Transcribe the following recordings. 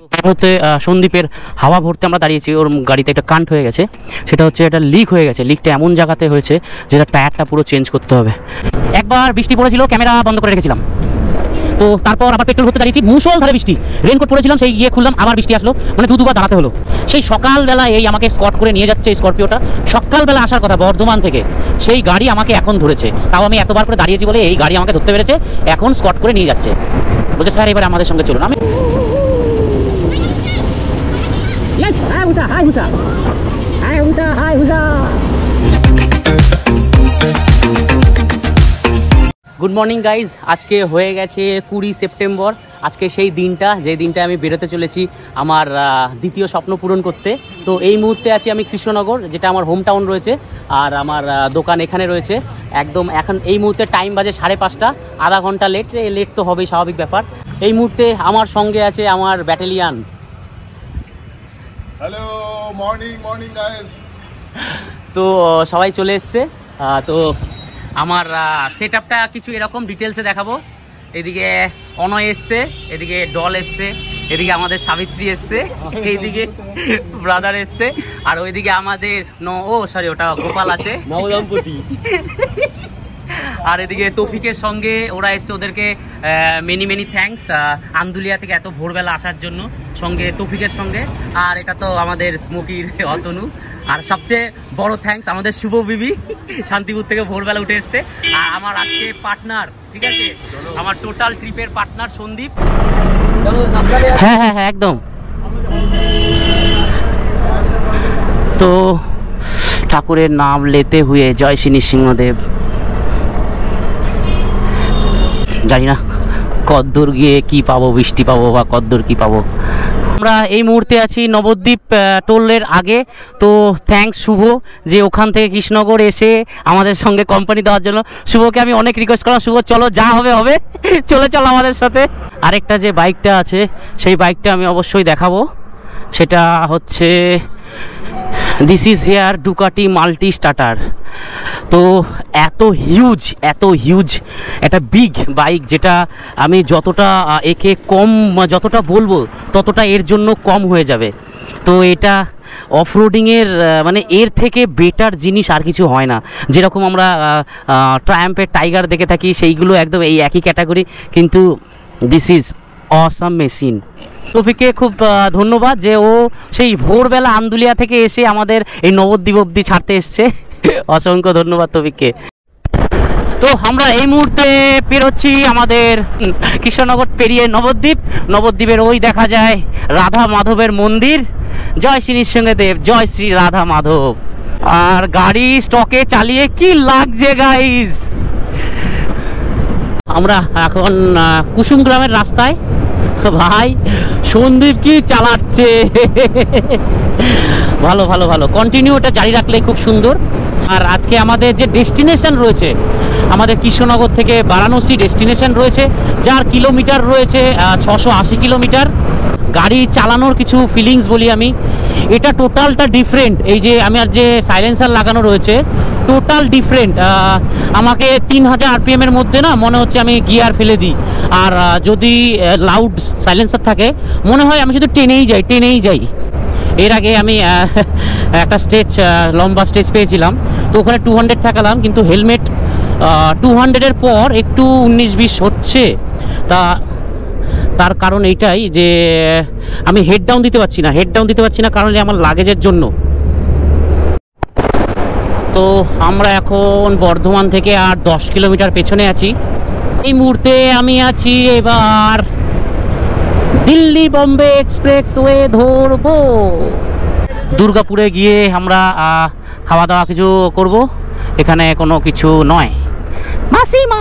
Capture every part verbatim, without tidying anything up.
মুহূর্তে সন্দীপের হাওয়া ভরতে আমরা দাঁড়িয়েছি, ওর গাড়িতে একটা কান্ট হয়ে গেছে, সেটা হচ্ছে এটা লিক হয়ে গেছে। লিকটা এমন জায়গাতে হয়েছে যেটা টায়ারটা পুরো চেঞ্জ করতে হবে। একবার বৃষ্টি পড়েছিল, ক্যামেরা বন্ধ করে রেখেছিলাম, তো তারপর আবার পেট্রোল ভরতে দাঁড়িয়েছি, মুষলধারে বৃষ্টি, রেনকোট পরেছিলাম, সেই গিয়ে খুললাম, আবার বৃষ্টি আসলো, মানে দু দুবার দাঁড়াতে হলো। সেই সকালবেলা এই আমাকে স্কট করে নিয়ে যাচ্ছে স্করপিওটা, সকালবেলা আসার কথা বর্ধমান থেকে, সেই গাড়ি আমাকে এখন ধরেছে। তাও আমি এতবার করে দাঁড়িয়েছি বলে এই গাড়ি আমাকে ধরতে পেরেছে, এখন স্কট করে নিয়ে যাচ্ছে, বলছে স্যার এবার আমাদের সঙ্গে চলুন। আমি গুড মর্নিং গাইজ, আজকে হয়ে গেছে কুড়ি সেপ্টেম্বর। আজকে সেই দিনটা, যে দিনটা আমি বেরোতে চলেছি আমার দ্বিতীয় স্বপ্ন পূরণ করতে। তো এই মুহূর্তে আছি আমি কৃষ্ণনগর, যেটা আমার হোম টাউন রয়েছে, আর আমার দোকান এখানে রয়েছে। একদম এখন এই মুহূর্তে টাইম বাজে সাড়ে পাঁচটা, আধা ঘন্টা লেট, লেট তো হবেই, স্বাভাবিক ব্যাপার। এই মুহূর্তে আমার সঙ্গে আছে আমার battalion. Hello, morning morning guys. তো সবাই চলে এসছে। তো আমার সেট আপটা কিছু এরকম ডিটেলসে দেখাবো। এদিকে অনয় এসছে, এদিকে ডল এসছে, এদিকে আমাদের সাবিত্রী এসছে, এইদিকে ব্রাদার এসছে, আর ওইদিকে আমাদের ও সরি ওটা গোপাল আছে, নবদম্পতি। আর এদিকে তৌফিকের সঙ্গে ওরা এসছে, ওদেরকে মেনি মেনি থ্যাঙ্কস আন্দুলিয়া থেকে এত ভোরবেলা আসার জন্য, সঙ্গে তৌফিকের সঙ্গে। আর এটা তো আমাদের স্মোকির অতনু। আর সবচেয়ে বড় থ্যাঙ্কস আমাদের শুভ বিবি, শান্তিপুর থেকে ভোরবেলা উঠে এসছে। আর আমার আজকে পার্টনার, ঠিক আছে, আমার টোটাল ট্রিপের পার্টনার সন্দীপ। হ্যাঁ হ্যাঁ হ্যাঁ একদম। তো ঠাকুরের নাম লেতে হুয়ে জয় শ্রী নৃসিংহদেব। জানি না কদ্দূর গিয়ে কি পাবো, বৃষ্টি পাবো বা কদ্দূর কি পাবো। আমরা এই মুহূর্তে আছি নবদ্বীপ টোলের আগে। তো থ্যাঙ্কস শুভ, যে ওখান থেকে কৃষ্ণনগর এসে আমাদের সঙ্গে কোম্পানি দেওয়ার জন্য। শুভকে আমি অনেক রিকোয়েস্ট করলাম, শুভ চলো যা হবে হবে, চলে চলো আমাদের সাথে। আরেকটা যে বাইকটা আছে সেই বাইকটা আমি অবশ্যই দেখাবো, সেটা হচ্ছে this is here Ducati multi starter. তো এত হিউজ এত হিউজ একটা বিগ বাইক, যেটা আমি যতটা একে কম যতটা বলবো ততটা এর জন্য কম হয়ে যাবে। তো এটা অফরোডিংয়ের মানে এর থেকে বেটার জিনিস আর কিছু হয় না। যেরকম আমরা ট্রায়াম্পের টাইগার দেখে থাকি, সেইগুলো একদম এই একই ক্যাটাগরি, কিন্তু দিস ইজ অসাম মেশিন। তৌফিককে খুব ধন্যবাদ যে ও সেই ভোরবেলা আন্দুলিয়া থেকে এসে আমাদের এই নবদ্বীপ অবধি ছাড়তে এসছে। অসংখ্য ধন্যবাদ তৌফিককে। তো আমরা এই মুহূর্তে পেরোচ্ছি আমাদের কৃষ্ণনগর পেরিয়ে নবদ্বীপ। নবদ্বীপের ওই দেখা যায় রাধা মাধবের মন্দির। জয় শ্রী নৃসিংহদেব, জয় শ্রী রাধা মাধব। আর গাড়ি স্টকে চালিয়ে কি লাগছে গাইস। আমরা এখন কুসুম গ্রামের রাস্তায়। ভাই সন্দীপ কি চালাচ্ছে, ভালো ভালো ভালো, কন্টিনিউ এটা জারি রাখলে খুব সুন্দর। আর আজকে আমাদের যে ডেস্টিনেশন রয়েছে, আমাদের কৃষ্ণনগর থেকে বারাণসী ডেস্টিনেশন রয়েছে, যার কিলোমিটার রয়েছে ছশো আশি কিলোমিটার। গাড়ি চালানোর কিছু ফিলিংস বলি আমি, এটা টোটালটা ডিফারেন্ট। এই যে আমার যে সাইলেন্সার লাগানো রয়েছে টোটাল ডিফারেন্ট। আমাকে তিন হাজার আরপিএম এর মধ্যে না মনে হচ্ছে আমি গিয়ার ফেলে দিই। আর যদি লাউড সাইলেন্সার থাকে মনে হয় আমি শুধু টেনেই যাই টেনেই যাই এর আগে আমি একটা স্টেজ, লম্বা স্টেজ পেয়েছিলাম, তো ওখানে টু হান্ড্রেড থাকালাম, কিন্তু হেলমেট টু হান্ড্রেডের পর একটু উনিশ বিশ হচ্ছে। তা তার কারণ এইটাই যে আমি হেড ডাউন দিতে পারছি না, হেড ডাউন দিতে পারছি না কারণ আমার লাগেজের জন্য। তো আমরা এখন বর্ধমান থেকে আর দশ কিলোমিটার পেছনে আছি। এই মুহূর্তে আমি আছি এবার দিল্লি বোম্বে এক্সপ্রেসওয়ে ধরবো। দুর্গাপুরে গিয়ে আমরা খাওয়া দাওয়া কিছু করব, এখানে কোনো কিছু নয়। মাসিমা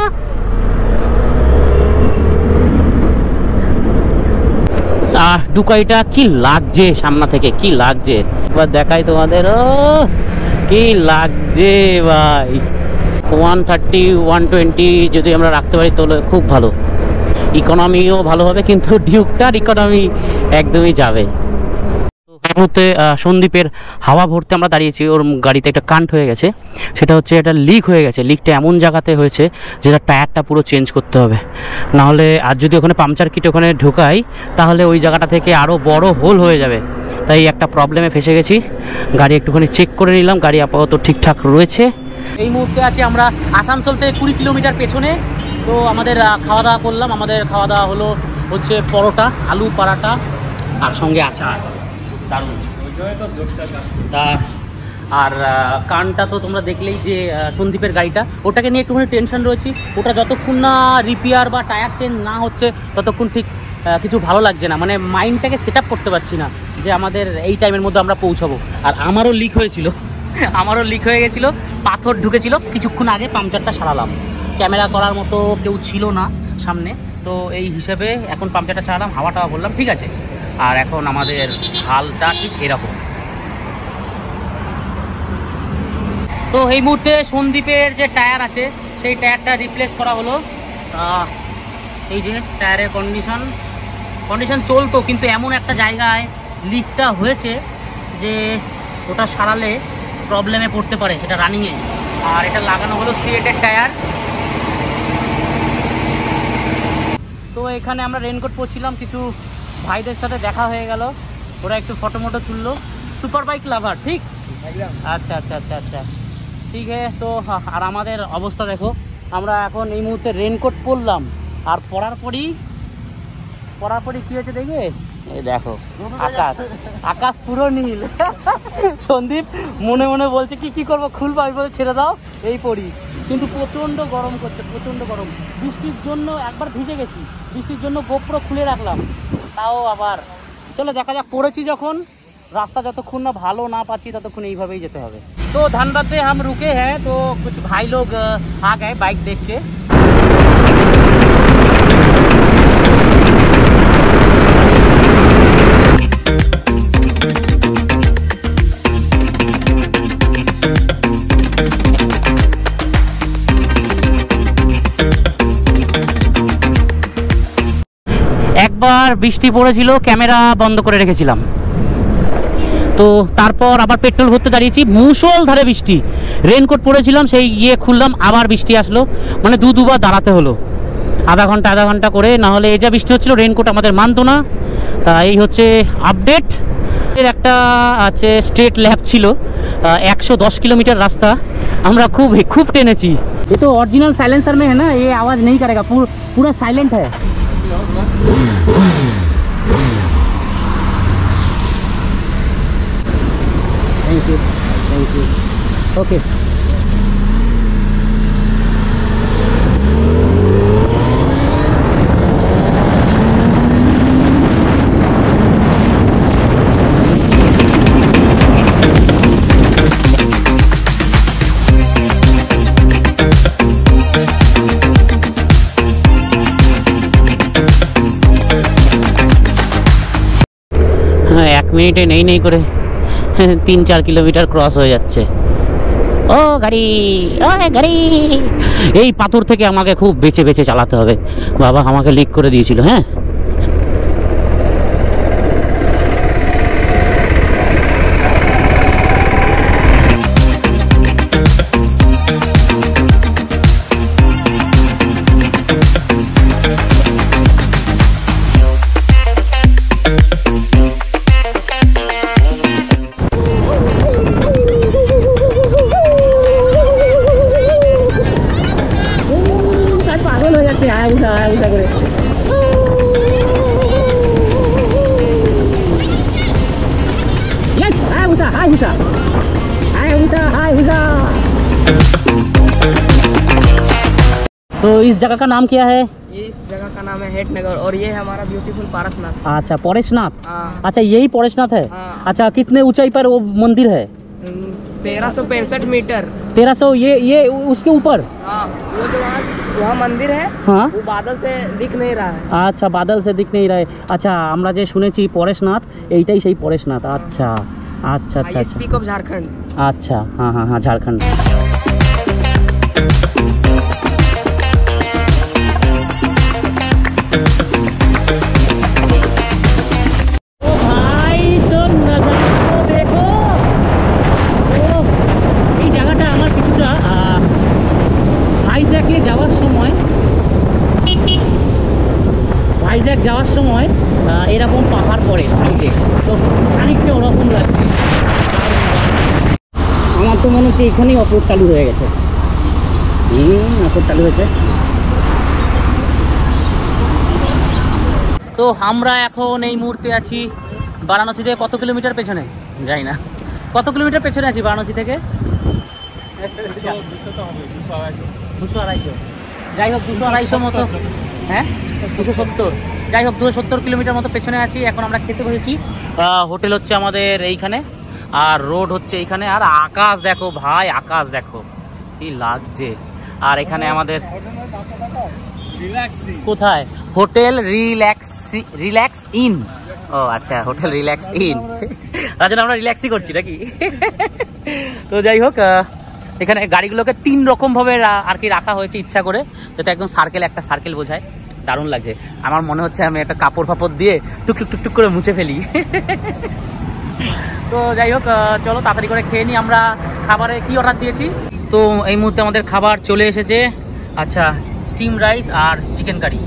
আর ডুকাইটা কি লাগছে সামনে থেকে, কি লাগছে এবার দেখাই তোমাদের। ও কি লাগছে ভাই, ওয়ান থার্টি ওয়ান টোয়েন্টি যদি আমরা রাখতে পারি তাহলে খুব ভালো, ইকোনমিও ভালো হবে, কিন্তু ডিউকটার ইকোনমি একদমই যাবে। তো মুহূর্তে সন্দীপের হাওয়া ভরতে আমরা দাঁড়িয়েছি, ওর গাড়িতে একটা কান্ট হয়ে গেছে, সেটা হচ্ছে এটা লিক হয়ে গেছে। লিকটা এমন জায়গাতে হয়েছে যেটা টায়ারটা পুরো চেঞ্জ করতে হবে, নাহলে আর যদি ওখানে পাংচার কিট ওখানে ঢোকাই তাহলে ওই জায়গাটা থেকে আরও বড় হোল হয়ে যাবে। তাই একটা প্রবলেমে ফেসে গেছি। গাড়ি একটুখানি চেক করে নিলাম, গাড়ি আপাতত ঠিকঠাক রয়েছে। এই মুহূর্তে আছি আমরা আসানসোল থেকে কুড়ি কিলোমিটার পেছনে। তো আমাদের খাওয়া দাওয়া করলাম, আমাদের খাওয়া দাওয়া হলো হচ্ছে পরোটা, আলু পরাটা আর সঙ্গে আচার, দারুণ। তা আর কানটা তো তোমরা দেখলেই যে সন্দীপের গাড়িটা, ওটাকে নিয়ে একটুখানি টেনশন রয়েছে। ওটা যতক্ষণ না রিপেয়ার বা টায়ার চেঞ্জ না হচ্ছে ততক্ষণ ঠিক কিছু ভালো লাগছে না, মানে মাইন্ডটাকে সেট আপ করতে পারছি না যে আমাদের এই টাইমের মধ্যে আমরা পৌঁছাবো। আর আমারও লিক হয়েছিল, আমারও লিক হয়ে গেছিলো, পাথর ঢুকেছিল, কিছুক্ষণ আগে পাংচারটা সারালাম। ক্যামেরা করার মতো কেউ ছিল না সামনে, তো এই হিসেবে এখন পাংচারটা চালালাম, হাওয়া টাওয়া বললাম ঠিক আছে। আর এখন আমাদের হালটা ঠিক এরকম। তো এই মুহূর্তে সন্দীপের যে টায়ার আছে সেই টায়ারটা রিপ্লেস করা হলো। এই যে টায়ারের কন্ডিশন কন্ডিশন চলতো, কিন্তু এমন একটা জায়গায় লিকটা হয়েছে যে ওটা সারালে প্রবলেমে পড়তে পারে, সেটা রানিংয়ে। আর এটা লাগানো হলো সিএটের টায়ার। তো এখানে আমরা রেনকোট পরছিলাম, কিছু ভাইদের সাথে দেখা হয়ে গেল, ওরা একটু ফটো মোটো তুললো। সুপার বাইক লাভার, ঠিক? আচ্ছা আচ্ছা আচ্ছা আচ্ছা ঠিক আছে। তো আর আমাদের অবস্থা দেখো, আমরা এখন এই মুহূর্তে রেনকোট পরলাম, আর পরার পরই পরার পরই কী হয়েছে দেখে, এই দেখো আকাশ, আকাশ পুরো নীল। সন্দীপ মনে মনে বলছে কি কি করবো, খুলবো, আমি বলে ছেড়ে দাও, এই পড়ি। কিন্তু প্রচণ্ড গরম করছে, প্রচণ্ড গরম। বৃষ্টির জন্য একবার ভিজে গেছি, বৃষ্টির জন্য গোপ্রো খুলে রাখলাম, তাও আবার চলো দেখা যাক। পড়েছি যখন, রাস্তা যতক্ষণ না ভালো না পাচ্ছি ততক্ষণ এইভাবেই যেতে হবে। तो धनबाद में हम रुके हैं, तो कुछ भाई लोग आ गए बाइक देख के। একবার বৃষ্টি পড়েছিল, ক্যামেরা বন্ধ করে রেখেছিলাম, তো তারপর আবার পেট্রোল ভরতে দাঁড়িয়েছি, মুষলধারে বৃষ্টি, রেনকোট পরেছিলাম, সেই গিয়ে খুললাম, আবার বৃষ্টি আসলো, মানে দু দুবার দাঁড়াতে হলো, আধা ঘন্টা আধা ঘন্টা করে, নাহলে এই যা বৃষ্টি হচ্ছিলো রেনকোট আমাদের মানতো না। তা এই হচ্ছে আপডেট। এর একটা আছে স্ট্রেট ল্যাব ছিল, একশো দশ কিলোমিটার রাস্তা, আমরা খুব খুব টেনেছি। এ তো অরিজিনাল साइलेंसर में है ना, ये आवाज़ नहीं करेगा, पूरा साइलेंट है। Thank you thank you okay. हाँ एक मिनटे नहीं नहीं करे তিন চার কিলোমিটার ক্রস হয়ে যাচ্ছে। ও গাড়ি, ও গাড়ি, এই পাথর থেকে আমাকে খুব বেঁচে বেঁচে চালাতে হবে, বাবা আমাকে লিক করে দিয়েছিল। হ্যাঁ तो इस जगह का नाम क्या है? इस जगह का नाम है हेटनगर और ये है हमारा ब्यूटीफुल पारसनाथ। अच्छा परेशनाथ। हाँ। अच्छा यही परेशनाथ है। हाँ। अच्छा कितने ऊंचाई पर वो मंदिर है? तेरह सौ पैंसठ मीटर। तेरह सौ ये ये उसके ऊपर? हाँ वो जो वहाँ वहाँ मंदिर है, हाँ वो बादल से दिख नहीं रहा है। अच्छा बादल से दिख नहीं रहा है। अच्छा আমরা যে শুনেছি পরেশনাথ, এইটাই সেই পরেশনাথ। আচ্ছা আচ্ছা আচ্ছা আচ্ছা स्पीक ऑफ झारखंड। अच्छा हाँ हाँ हाँ झारखंड। तो भाई तो नजारा তো মনে হচ্ছে এখানেই অপর চালু হয়ে গেছে। হুম অপর চালু হয়েছে। তো আমরা এখন এই মুহূর্তে আছি বারাণসী থেকে কত কিলোমিটার পেছনে যাই না, কত কিলোমিটার পেছনে আছি বারাণসী থেকে? দুশো আড়াইশো, যাই হোক দুশো আড়াইশো মতো, হ্যাঁ দুশো সত্তর, যাই হোক দুশো সত্তর কিলোমিটার মতো পেছনে আছি। এখন আমরা খেতে বসেছি, হোটেল হচ্ছে আমাদের এইখানে আর রোড হচ্ছে এইখানে। আর আকাশ দেখো ভাই, আকাশ দেখো কি লাগছে। আর এখানে আমাদের কোথায় হোটেল রিল্যাক্স রিল্যাক্স ইন, ও আচ্ছা হোটেল রিল্যাক্স ইন, তার জন্য আমরা রিল্যাক্সই করছি নাকি। তো যাই হোক এখানে গাড়িগুলোকে তিন রকম ভাবে আর কি রাখা হয়েছে ইচ্ছা করে, যাতে একদম সার্কেল, একটা সার্কেল বোঝায়। দারুণ লাগছে, আমার মনে হচ্ছে আমি একটা কাপড় ফাপড় দিয়ে টুকটুক টুকটুক করে মুছে ফেলি। তো যাই হোক চলো তাড়াতাড়ি করে খেয়ে নিই। আমরা খাবারে কি অর্ডার দিয়েছি, তো এই মুহূর্তে আমাদের খাবার চলে এসেছে। আচ্ছা স্টিম রাইস আর চিকেন কারি।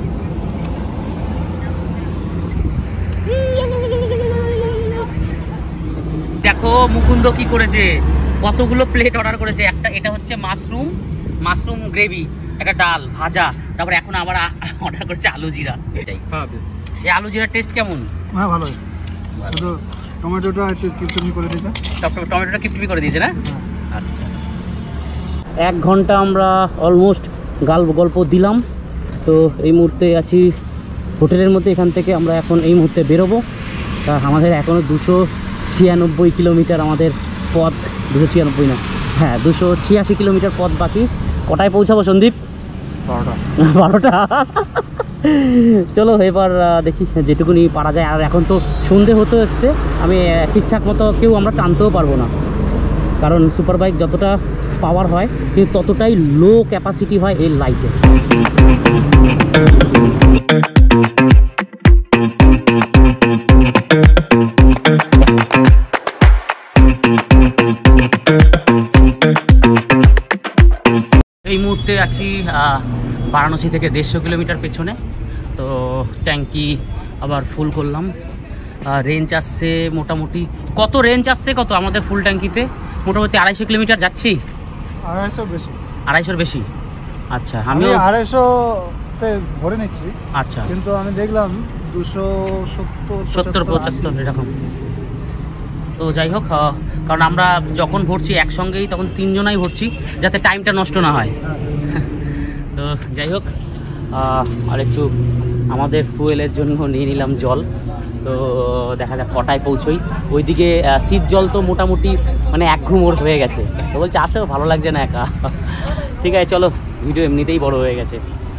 দেখো মুকুন্দ কি করেছে, কতগুলো প্লেট অর্ডার করেছে। একটা এটা হচ্ছে মাশরুম মাশরুম গ্রেভি, একটা ডাল ভাজা, তারপরে এখন আবার অর্ডার করেছে আলু জিরা। এটাই এই আলু জিরার টেস্ট কেমন? হ্যাঁ ভালো, শুধু টমেটোটা একটু কিপটিমি করে দিয়েছে। টমেটোটা কিপটিমি করে দিয়েছে না? আচ্ছা এক ঘন্টা আমরা অলমোস্ট গাল্প গল্প দিলাম। তো এই মুহূর্তে আছি হোটেলের মধ্যে, এখান থেকে আমরা এখন এই মুহূর্তে বেরোবো। তা আমাদের এখনও দুশো ছিয়ানব্বই কিলোমিটার আমাদের পথ, দুশো ছিয়ানব্বই না হ্যাঁ দুশো ছিয়াশি কিলোমিটার পথ বাকি। কটায় পৌঁছাবো সন্দীপ? বারোটা। বারোটা চলো এবার দেখি যেটুকুনি পারা যায়। আর এখন তো সন্ধে হতে এসছে, আমি ঠিকঠাক মতো কেউ আমরা টানতেও পারবো না, কারণ সুপার বাইক যতটা পাওয়ার হয় কিন্তু ততটাই লো ক্যাপাসিটি হয় এর লাইটে। এই মুহূর্তে আছি বারাণসী থেকে দেড়শো কিলোমিটার পেছনে। তো ট্যাঙ্কি আবার ফুল করলাম, রেঞ্জ আসছে মোটামুটি কত রেঞ্জ আসছে কত আমাদের ফুল ট্যাঙ্কিতে? মোটামুটি আড়াইশো কিলোমিটার যাচ্ছি। আড়াইশো বেশি, আড়াইশোর বেশি। আচ্ছা আমি আড়াইশোতে ভরে নিচ্ছি। আচ্ছা কিন্তু আমি দেখলাম দুশো সত্তর পঁচাত্তর এরকম। তো যাই হোক, কারণ আমরা যখন ভরছি একসঙ্গেই তখন তিনজনাই ভরছি, যাতে টাইমটা নষ্ট না হয়। তো যাই হোক আর একটু আমাদের ফুয়েলের জন্য নিয়ে নিলাম জল। তো দেখা যাক কটায় পৌঁছোই। ওইদিকে শীত জল তো মোটামুটি মানে এক ঘুমোর হয়ে গেছে। তো বলছে আসেও ভালো লাগছে না একা। ঠিক আছে চলো, ভিডিও এমনিতেই বড় হয়ে গেছে।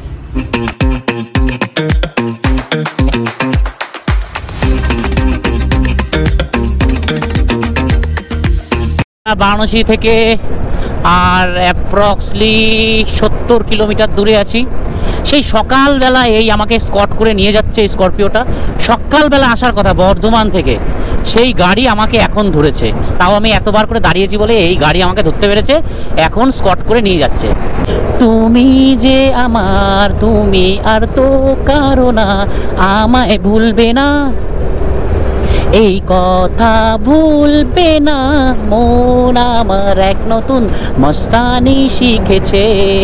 বারাণসী থেকে আর অ্যাপ্রক্সলি সত্তর কিলোমিটার দূরে আছি। সেই সকালবেলা এই আমাকে স্কট করে নিয়ে যাচ্ছে স্করপিওটা, সকালবেলা আসার কথা বর্ধমান থেকে, সেই গাড়ি আমাকে এখন ধরেছে। তাও আমি এতবার করে দাঁড়িয়েছি বলে এই গাড়ি আমাকে ধরতে পেরেছে, এখন স্কট করে নিয়ে যাচ্ছে। তুমি যে আমার, তুমি আর তো কারো না, আমায় ভুলবে না, এই কথা ভুলবে না, মন আমার এক নতুন মস্তানি শিখেছে।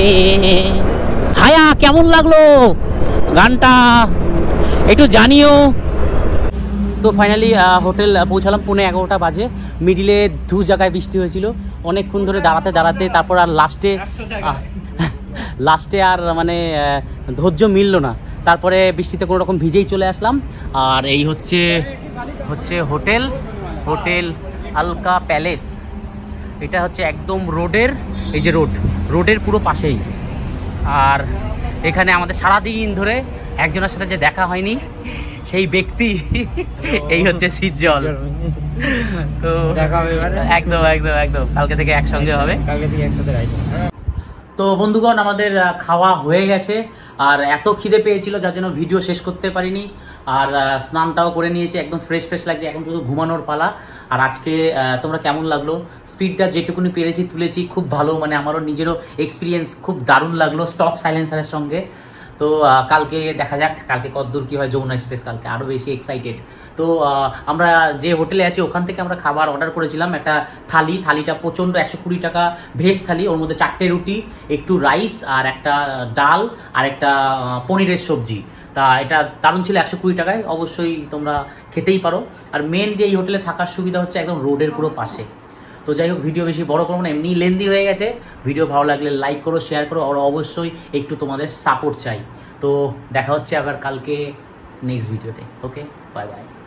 হায়া কেমন লাগলো গানটা একটু জানিও। তো ফাইনালি হোটেল পৌঁছালাম পৌনে এগারোটা বাজে। মিডিলে দু জায়গায় বৃষ্টি হয়েছিল, অনেকক্ষণ ধরে দাঁড়াতে দাঁড়াতে তারপর আর লাস্টে লাস্টে আর মানে ধৈর্য মিলল না। তারপরে বৃষ্টিতে কোনো রকম ভিজেই চলে আসলাম। আর এই হচ্ছে হচ্ছে হোটেল হোটেল আলকা প্যালেস। এটা হচ্ছে একদম রোডের, এই যে রোড রোডের পুরো পাশেই। আর এখানে আমাদের সারাদিন ধরে একজনের সাথে যে দেখা হয়নি সেই ব্যক্তি, এই হচ্ছে সিজ্জল। তো একদম একদম একদম কালকে থেকে একসঙ্গে হবে, কালকে থেকে একসাথে রাইড। তো বন্ধুগণ আমাদের খাওয়া হয়ে গেছে, আর এত খিদে পেয়েছিল যার জন্য ভিডিও শেষ করতে পারিনি। আর স্নানটাও করে নিয়েছি, একদম ফ্রেশ ফ্রেশ লাগছে, এখন শুধু ঘুমানোর পালা। আর আজকে তোমরা কেমন লাগলো? স্পিডটা যেটুকুনি পেরেছি তুলেছি, খুব ভালো, মানে আমারও নিজেরও এক্সপিরিয়েন্স খুব দারুণ লাগলো স্টক সাইলেন্সারের সঙ্গে। তো কালকে দেখা যাক কালকে কতদূর কি হয় যমুনা এক্সপ্রেস, কালকে আরও বেশি এক্সাইটেড। তো আমরা যে হোটেলে আছি ওখান থেকে আমরা খাবার অর্ডার করেছিলাম, একটা থালি, থালিটা প্রচণ্ড একশো কুড়ি টাকা ভেজ থালি, ওর মধ্যে চারটে রুটি, একটু রাইস আর একটা ডাল আর একটা পনিরের সবজি। তা এটা দারুণ ছিল, একশো কুড়ি টাকায়, অবশ্যই তোমরা খেতেই পারো। আর মেন যে এই হোটেলে থাকার সুবিধা হচ্ছে একদম রোডের পুরো পাশে। তো যাই হোক, ভিডিও বেশি বড় করবো না, এমনি লেন্দি হয়ে গেছে। ভিডিও ভালো লাগলে লাইক করো, শেয়ার করো, আর অবশ্যই একটু তোমাদের সাপোর্ট চাই। তো দেখা হচ্ছে আবার কালকে নেক্সট ভিডিওতে। Okay, bye by.